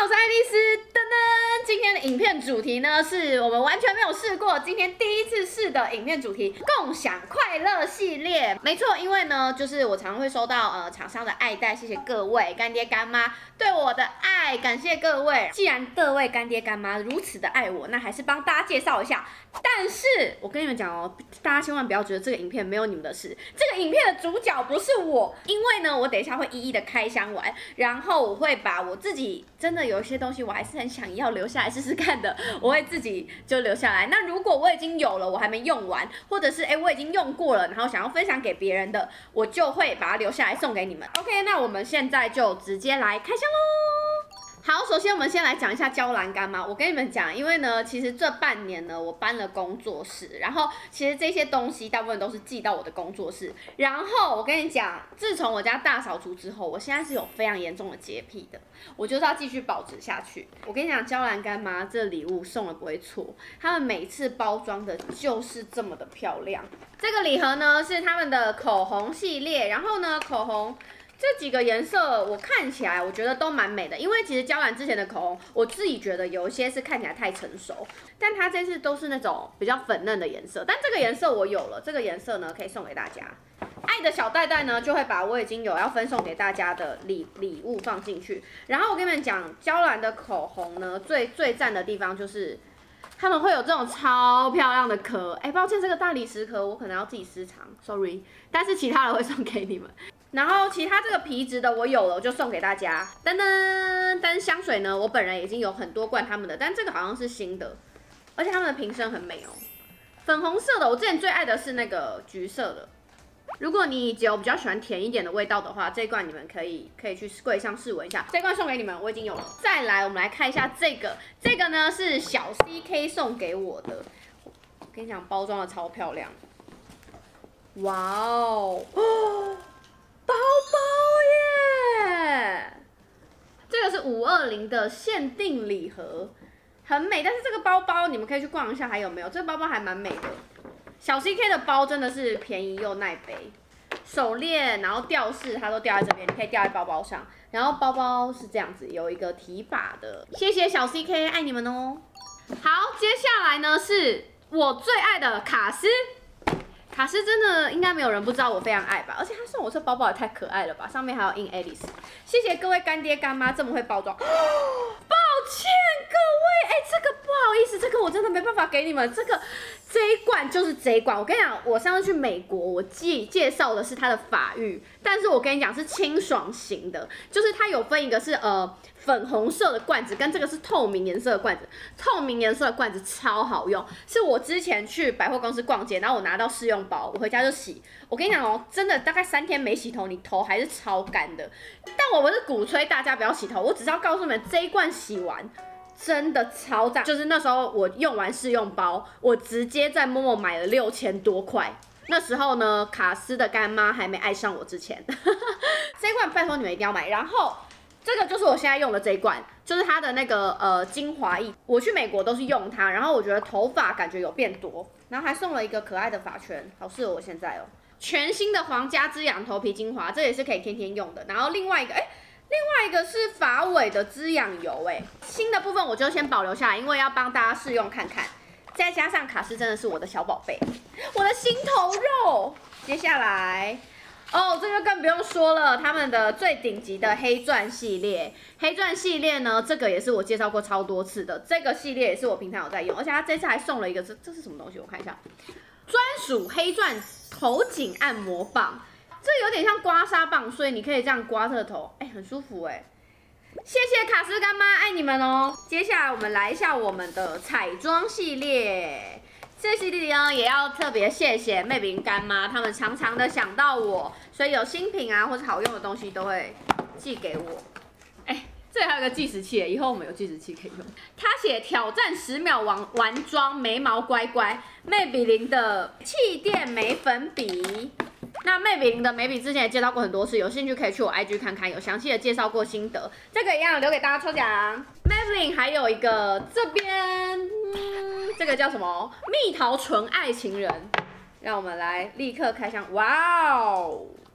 我是爱丽丝。噔噔，今天的影片主题呢，是我们完全没有试过，今天第一次试的影片主题——共享快乐系列。没错，因为呢，就是我常会收到厂商的爱戴，谢谢各位干爹干妈对我的爱，感谢各位。既然各位干爹干妈如此的爱我，那还是帮大家介绍一下。但是我跟你们讲哦，大家千万不要觉得这个影片没有你们的事，这个影片的主角不是我，因为呢，我等一下会一一的开箱完，然后我会把我自己真的有一些东西我还是很想要留下来试试看的，我会自己就留下来。那如果我已经有了，我还没用完，或者是我已经用过了，然后想要分享给别人的，我就会把它留下来送给你们。OK， 那我们现在就直接来开箱喽。好，首先我们先来讲一下娇兰干妈。我跟你们讲，因为呢，其实这半年呢，我搬了工作室，然后其实这些东西大部分都是寄到我的工作室。然后我跟你讲，自从我家大扫除之后，我现在是有非常严重的洁癖的，我就是要继续保持下去。我跟你讲，娇兰干妈这礼物送了不会错，他们每次包装的就是这么的漂亮。这个礼盒呢是他们的口红系列，然后呢，口红这几个颜色我看起来我觉得都蛮美的，因为其实娇兰之前的口红，我自己觉得有一些是看起来太成熟，但它这次都是那种比较粉嫩的颜色。但这个颜色我有了，这个颜色呢可以送给大家。爱的小袋袋呢就会把我已经有要分送给大家的礼物放进去。然后我跟你们讲，娇兰的口红呢最赞的地方就是，他们会有这种超漂亮的壳。抱歉，这个大理石壳我可能要自己私藏 ，sorry。但是其他的会送给你们。然后其他这个皮质的我有了，我就送给大家。噔噔，但是香水呢，我本人已经有很多罐他们的，但这个好像是新的，而且他们的瓶身很美哦。粉红色的，我之前最爱的是那个橘色的。如果你有比较喜欢甜一点的味道的话，这一罐你们可以去柜上试闻一下。这一罐送给你们，我已经有了。再来，我们来看一下这个，这个呢是小 CK 送给我的。我跟你讲，包装的超漂亮。哇哦！包包耶！这个是520的限定礼盒，很美。但是这个包包你们可以去逛一下，还有没有？这个包包还蛮美的。小 CK 的包真的是便宜又耐背，手链然后吊饰它都吊在这边，你可以吊在包包上。然后包包是这样子，有一个提把的。谢谢小 CK， 爱你们哦。好，接下来呢是我最爱的卡诗。卡诗真的应该没有人不知道我非常爱吧，而且他送我这包包也太可爱了吧，上面还有印 Alice， 谢谢各位干爹干妈这么会包装。抱歉各位，这个不好意思，这个我真的没办法给你们，这一罐就是这一罐。我跟你讲，我上次去美国，我介绍的是它的法浴，但是我跟你讲是清爽型的，就是它有分一个是粉红色的罐子，跟这个是透明颜色的罐子。透明颜色的罐子超好用，是我之前去百货公司逛街，然后我拿到试用包，我回家就洗。我跟你讲哦，真的大概3天没洗头，你头还是超干的。但我不是鼓吹大家不要洗头，我只是要告诉你们，这一罐洗完真的超赞。就是那时候我用完试用包，我直接在Momo买了6000多块。那时候呢，卡诗的干妈还没爱上我之前，这一罐拜托你们一定要买。然后这个就是我现在用的这一罐，就是它的那个精华液。我去美国都是用它，然后我觉得头发感觉有变多，然后还送了一个可爱的发圈，好适合我现在哦。全新的皇家滋养头皮精华，这也是可以天天用的。然后另外一个是发尾的滋养油，新的部分我就先保留下来，因为要帮大家试用看看。再加上卡诗真的是我的小宝贝，我的心头肉。接下来。这个更不用说了，他们的最顶级的黑钻系列。黑钻系列呢，这个也是我介绍过超多次的，这个系列也是我平常有在用，而且它这次还送了一个，这是什么东西？我看一下，专属黑钻头颈按摩棒，这有点像刮痧棒，所以你可以这样刮这个头，很舒服谢谢卡诗干妈，爱你们哦。接下来我们来一下我们的彩妆系列。这系列呢，也要特别谢谢妹饼干妈，他们常常的想到我，所以有新品啊或者好用的东西都会寄给我。这里还有个计时器，以后我们有计时器可以用。他写挑战10秒完妆眉毛乖乖，妹比林的气垫眉粉笔。那妹比林的眉笔之前也介绍过很多次，有兴趣可以去我 IG 看看，有详细的介绍过心得。这个一样留给大家抽奖。Maybelline 还有一个这边，这个叫什么？蜜桃纯爱情人。让我们来立刻开箱，哇哦！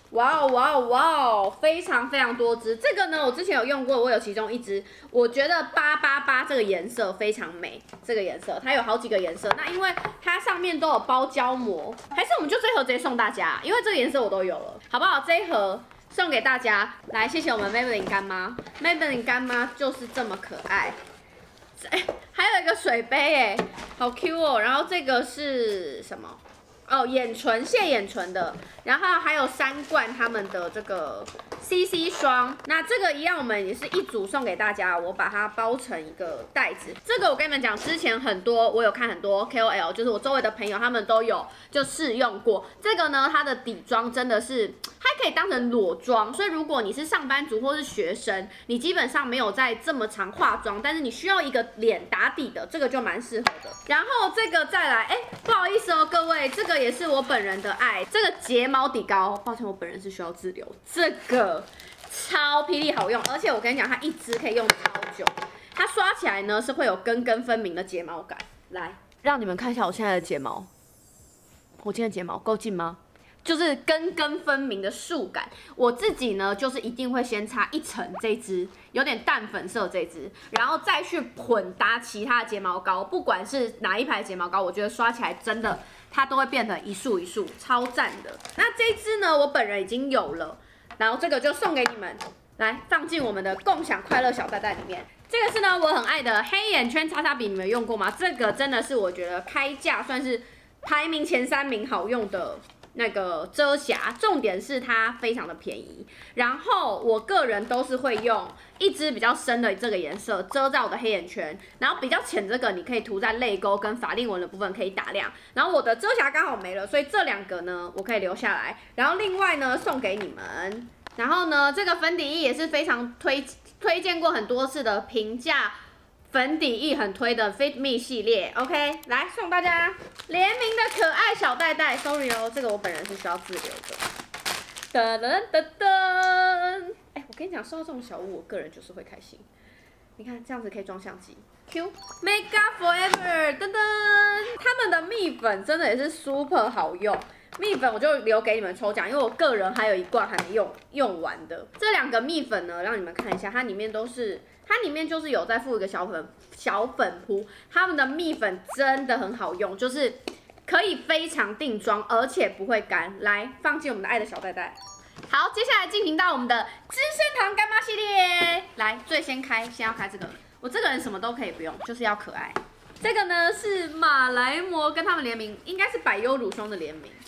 哇哦哇哦哇哦，非常非常多支。这个呢，我之前有用过，我有其中一支，我觉得888这个颜色非常美。这个颜色它有好几个颜色，那因为它上面都有包胶膜，还是我们就这一盒直接送大家，因为这个颜色我都有了，好不好？这一盒送给大家，来谢谢我们 Maybelline 干妈 ，Maybelline 干妈就是这么可爱。还有一个水杯哎，好 Q 哦。然后这个是什么？哦，眼唇卸眼唇的，然后还有3罐他们的这个 CC 霜，那这个一样，我们也是一组送给大家，我把它包成一个袋子。这个我跟你们讲，之前我有看很多 KOL， 就是我周围的朋友他们都有就试用过。这个呢，它的底妆真的是它可以当成裸妆，所以如果你是上班族或是学生，你基本上没有在这么常化妆，但是你需要一个脸打底的，这个就蛮适合的。然后这个再来，不好意思哦，各位，这个也是我本人的爱，这个睫毛底膏，抱歉，我本人是需要自留。这个超霹雳好用，而且我跟你讲，它一支可以用超久，它刷起来呢是会有根根分明的睫毛感。来，让你们看一下我现在的睫毛，我今天的睫毛够近吗？就是根根分明的束感。我自己呢，就是一定会先擦一层这支有点淡粉色这支，然后再去混搭其他的睫毛膏，不管是哪一排睫毛膏，我觉得刷起来真的它都会变成一束一束，超赞的。那这支呢，我本人已经有了，然后这个就送给你们，来放进我们的共享快乐小袋袋里面。这个是呢我很爱的黑眼圈擦擦笔，你们有用过吗？这个真的是我觉得开价算是排名前3名好用的那个遮瑕，重点是它非常的便宜。然后我个人都是会用一支比较深的这个颜色遮在我的黑眼圈，然后比较浅这个你可以涂在泪沟跟法令纹的部分可以打亮。然后我的遮瑕刚好没了，所以这2个呢我可以留下来。然后另外呢送给你们。然后呢这个粉底液也是非常推荐过很多次的平价粉底液很推的 Fit Me 系列 ，OK， 来送大家联名的可爱小袋袋 ，sorry 哦，这个我本人是需要自留的。噔噔噔噔，我跟你讲，收到这种小物，我个人就是会开心。你看这样子可以装相机 ，Q Make Up Forever， 噔噔，他们的蜜粉真的也是 super 好用。蜜粉我就留给你们抽奖，因为我个人还有1罐还没用完的。这2个蜜粉呢，让你们看一下，它里面就是有再附一个小粉扑，他们的蜜粉真的很好用，就是可以非常定妆，而且不会干。来，放进我们的爱的小袋袋。好，接下来进行到我们的资生堂干妈系列。来，先要开这个，我这个人什么都可以不用，就是要可爱。这个呢是马来貘跟他们联名，应该是百优乳霜的联名。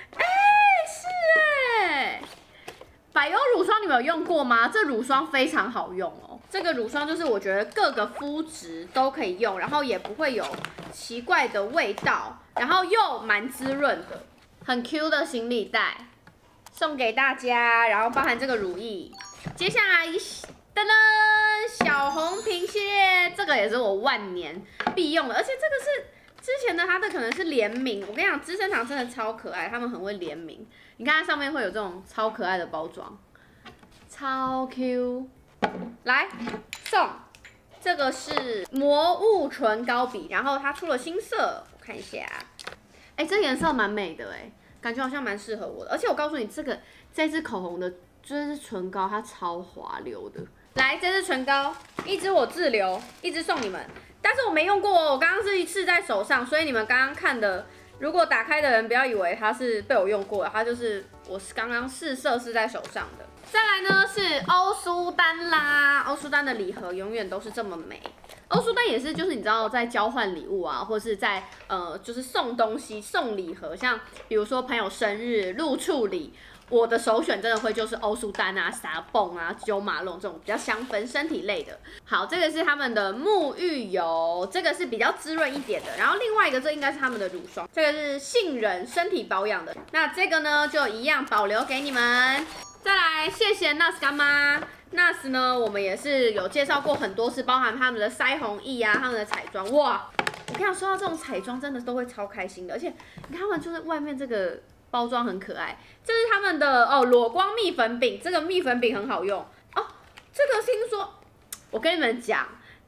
百优乳霜你们有用过吗？这乳霜非常好用哦。这个乳霜就是我觉得各个肤质都可以用，然后也不会有奇怪的味道，然后又蛮滋润的，很 Q 的行李袋送给大家，然后包含这个乳液。接下来噔噔小红瓶系列，这个也是我万年必用的，而且这个是之前的它的可能是联名。我跟你讲，资生堂真的超可爱，他们很会联名。你看它上面会有这种超可爱的包装，超 Q。来送，这个是魔物唇膏笔，然后它出了新色，我看一下。这颜色蛮美的感觉好像蛮适合我的。而且我告诉你，这支口红的这支唇膏它超滑溜的。来，这支唇膏，一支我自留，一支送你们。但是我没用过哦，我刚刚是试在手上，所以你们刚刚看的，如果打开的人不要以为它是被我用过的，它就是我刚刚试色是在手上的。再来呢是欧舒丹啦，欧舒丹的礼盒永远都是这么美。欧舒丹也是，就是你知道在交换礼物啊，或是在就是送东西送礼盒，像比如说朋友生日、入处礼。我的首选真的会就是欧舒丹啊、撒蹦啊、九马龙这种比较香氛身体类的。好，这个是他们的沐浴油，这个是比较滋润一点的。然后另外一个这应该是他们的乳霜，这个是杏仁身体保养的。那这个呢就一样保留给你们。再来，谢谢 NARS 干妈。NARS 呢，我们也是有介绍过很多次，包含他们的腮红液啊、他们的彩妆。哇，我跟你讲，说到这种彩妆，真的都会超开心的。而且你看他们就是外面这个包装很可爱，这是他们的裸光蜜粉饼，这个蜜粉饼很好用哦。这个听说，我跟你们讲，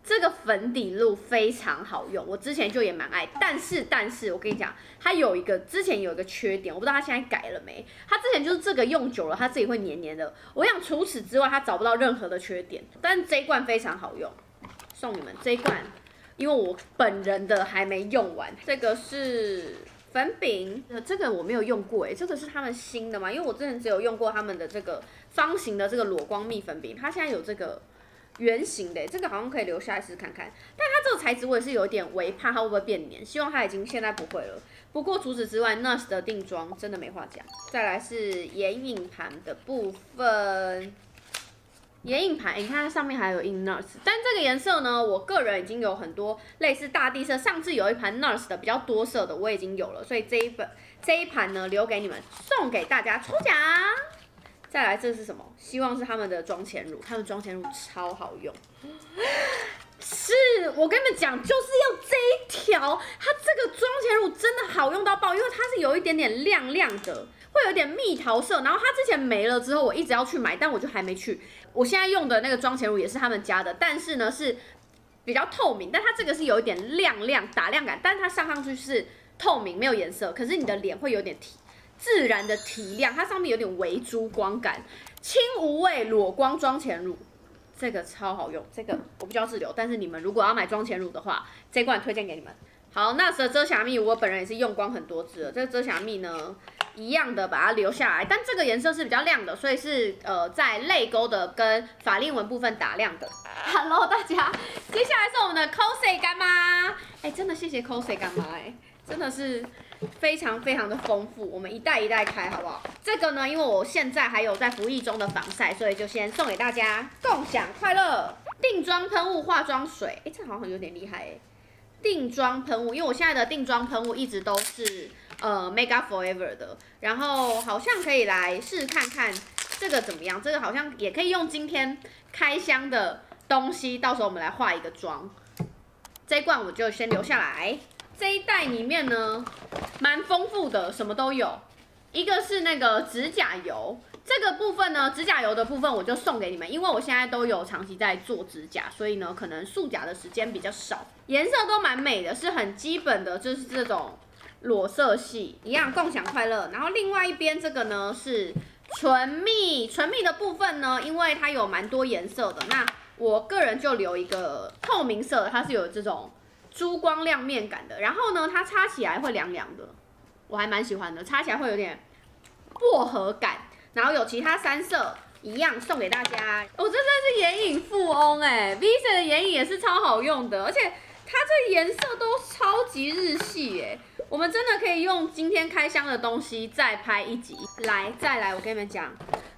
这个粉底露非常好用，我之前就也蛮爱，但是我跟你讲，它之前有一个缺点，我不知道它现在改了没。它之前就是这个用久了，它自己会黏黏的。我想除此之外，它找不到任何的缺点。但是这一罐非常好用，送你们这一罐，因为我本人的还没用完。这个是粉饼，这个我没有用过这个是他们新的嘛？因为我之前只有用过他们的这个方形的这个裸光蜜粉饼，它现在有这个圆形的，这个好像可以留下来试看看。但它这个材质我也是有点微怕它会不会变黏，希望它现在不会了。不过除此之外 ，NARS 的定妆真的没话讲。再来是眼影盘的部分。眼影盘，你看它上面还有印 NARS， 但这个颜色呢，我个人已经有很多类似大地色，上次有一盘 NARS 的比较多色的我已经有了，所以这一盘呢留给你们，送给大家抽奖。再来这是什么？希望是他们的妆前乳，他们妆前乳超好用。是我跟你们讲，就是要这一条，它这个妆前乳真的好用到爆，因为它是有一点点亮亮的，会有点蜜桃色。然后它之前没了之后，我一直要去买，但我就还没去。我现在用的那个妆前乳也是他们家的，但是呢是比较透明，但它这个是有一点亮打亮感，但是它上去是透明没有颜色，可是你的脸会有点自然的提亮，它上面有点微珠光感，轻无味裸光妆前乳。这个超好用，这个我不叫自留，但是你们如果要买妆前乳的话，这罐推荐给你们。好，NARS的遮瑕蜜我本人也是用光很多支了，这个遮瑕蜜呢一样的把它留下来，但这个颜色是比较亮的，所以是在泪沟的跟法令纹部分打亮的。Hello 大家，接下来是我们的 Cosy 干妈，真的谢谢 Cosy 干妈真的是非常的丰富，我们一袋一袋开好不好？这个呢，因为我现在还有在服役中的防晒，所以就先送给大家，共享快乐。定妆喷雾化妆水，这好像有点厉害定妆喷雾，因为我现在的定妆喷雾一直都是Mega Forever 的，然后好像可以来试看看这个怎么样。这个好像也可以用今天开箱的东西，到时候我们来化一个妆。这一罐我就先留下来。这一袋里面呢，蛮丰富的，什么都有。一个是那个指甲油，这个部分呢，指甲油的部分我就送给你们，因为我现在都有长期在做指甲，所以呢，可能束甲的时间比较少。颜色都蛮美的，是很基本的，就是这种裸色系，一样共享快乐。然后另外一边这个呢是唇蜜，唇蜜的部分呢，因为它有蛮多颜色的，那我个人就留一个透明色的，它是有这种珠光亮面感的，然后呢，它擦起来会凉凉的，我还蛮喜欢的，擦起来会有点薄荷感，然后有其他3色一样送给大家。我这真是眼影富翁Visa 的眼影也是超好用的，而且它这颜色都超级日系我们真的可以用今天开箱的东西再拍一集。再来，我跟你们讲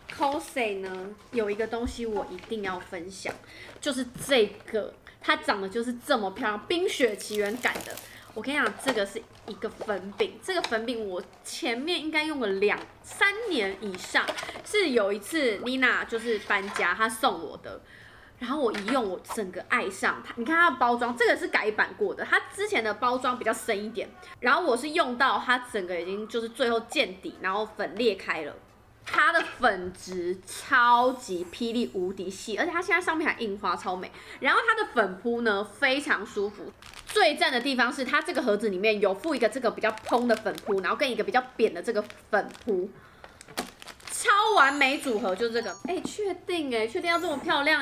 ，Cosy 呢有一个东西我一定要分享，就是这个。它长得就是这么漂亮，冰雪奇缘感的。我跟你讲，这个是一个粉饼，这个粉饼我前面应该用了2、3年以上。是有一次 Nina 就是搬家，她送我的，然后我一用，我整个爱上它。你看它的包装，这个是改版过的，它之前的包装比较深一点，然后我是用到它整个已经就是最后见底，然后粉裂开了。它的粉质超级霹雳无敌细，而且它现在上面还印花，超美。然后它的粉扑呢非常舒服。最赞的地方是它这个盒子里面有附一个这个比较蓬的粉扑，然后跟一个比较扁的这个粉扑，超完美组合就是这个。确定确定要这么漂亮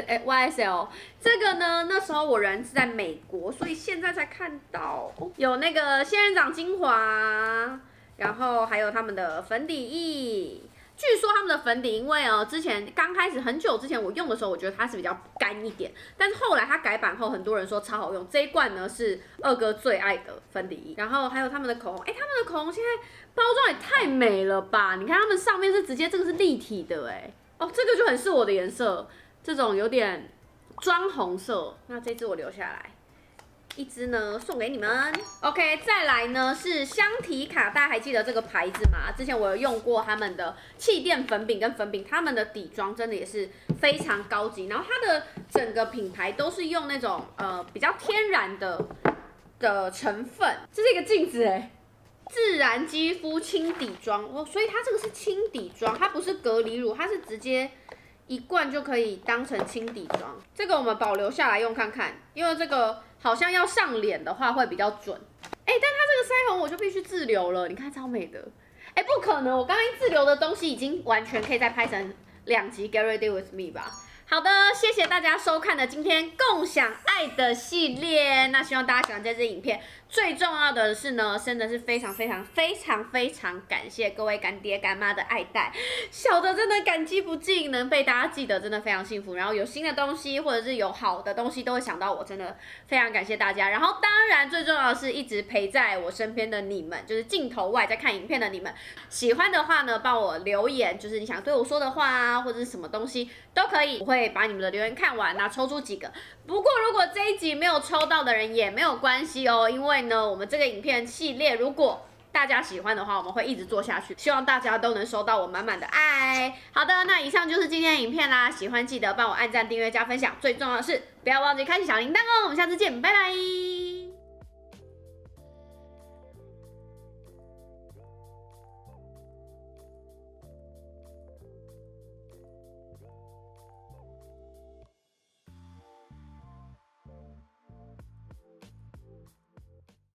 YSL 这个呢，那时候我人是在美国，所以现在才看到有那个仙人掌精华，然后还有他们的粉底液。据说他们的粉底，因为之前刚开始很久之前我用的时候，我觉得它是比较干一点，但是后来它改版后，很多人说超好用。这一罐呢是2哥最爱的粉底液，然后还有他们的口红，他们的口红现在包装也太美了吧！你看他们上面是直接这个是立体的这个就很是我的颜色，这种有点砖红色。那这支我留下来。一支呢送给你们 ，OK， 再来呢是香缇卡，大家还记得这个牌子吗？之前我有用过他们的气垫粉饼跟粉饼，他们的底妆真的也是非常高级，然后它的整个品牌都是用那种比较天然的成分，这是一个镜子自然肌肤轻底妆所以它这个是轻底妆，它不是隔离乳，它是直接 1罐就可以当成轻底妆。这个我们保留下来用看看，因为这个好像要上脸的话会比较准。但它这个腮红我就必须自留了，你看超美的。不可能，我刚刚自留的东西已经完全可以再拍成2集 Get Ready With Me 吧。好的，谢谢大家收看的今天共享爱的系列。那希望大家喜欢这支影片。最重要的是呢，真的是非常感谢各位干爹干妈的爱戴，小的真的感激不尽，能被大家记得真的非常幸福。然后有新的东西或者是有好的东西都会想到我，真的非常感谢大家。然后当然最重要的是一直陪在我身边的你们，就是镜头外在看影片的你们。喜欢的话呢，帮我留言，就是你想对我说的话啊，或者是什么东西都可以，我会把你们的留言看完，然后抽出几个。不过如果这一集没有抽到的人也没有关系哦，因为呢，我们这个影片系列如果大家喜欢的话，我们会一直做下去，希望大家都能收到我满满的爱。好的，那以上就是今天的影片啦，喜欢记得帮我按赞、订阅、加分享，最重要的是不要忘记开启小铃铛哦。我们下次见，拜拜。